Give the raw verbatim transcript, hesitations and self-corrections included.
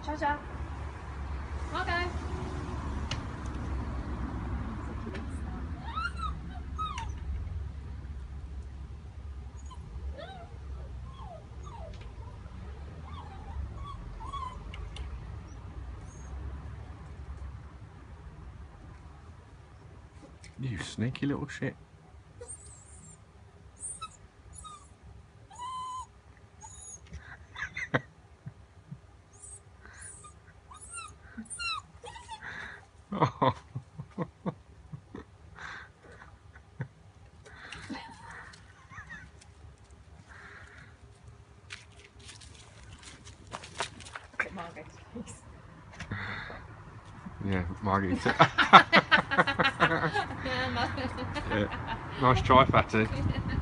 Ciao ciao. Margot. You sneaky little shit. Oh. Margot, please. Yeah, Margie. Yeah. Nice try, Fatty.